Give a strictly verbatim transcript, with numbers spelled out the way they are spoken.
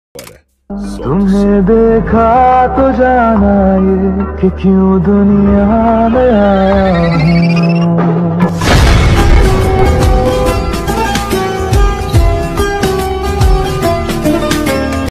तुम्हें देखा तो जाना ये कि क्यों दुनिया में आया हूँ।